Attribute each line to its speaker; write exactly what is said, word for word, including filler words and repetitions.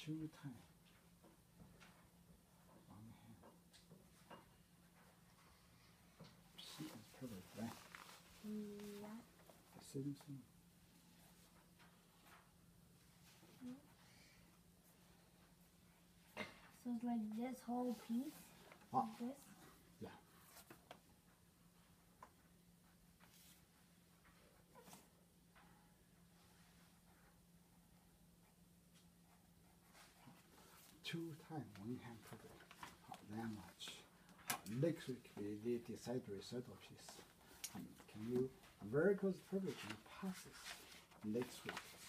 Speaker 1: two times. One hand. C is perfect, right?
Speaker 2: Yeah.
Speaker 1: The same thing.
Speaker 2: So it's like this whole piece.
Speaker 1: Ah.
Speaker 2: Like this.
Speaker 1: Yeah. Two times one hand perfect. 好 that much. 好 next week we did decide recital piece. Um, can you verticals perfect and passes next week.